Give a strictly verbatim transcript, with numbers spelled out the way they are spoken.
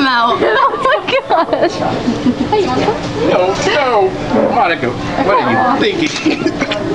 them out. Oh my gosh. Hey, you want some? No, no. Monica, what are you thinking?